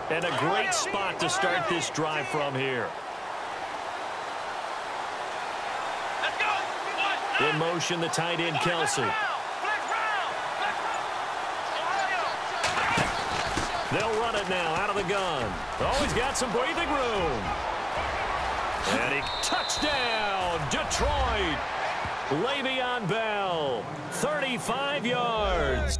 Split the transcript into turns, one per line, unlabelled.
And a great spot to start this drive from here. In motion, the tight end, Kelsey. They'll run it now out of the gun. Oh, he's got some breathing room. And touchdown, Detroit. Le'Veon Bell, 35 yards.